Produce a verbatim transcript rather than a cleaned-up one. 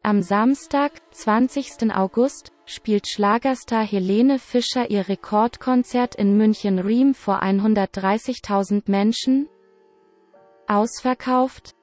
Am Samstag, zwanzigsten August, spielt Schlagerstar Helene Fischer ihr Rekordkonzert in München-Riem vor hundertdreißigtausend Menschen. Ausverkauft.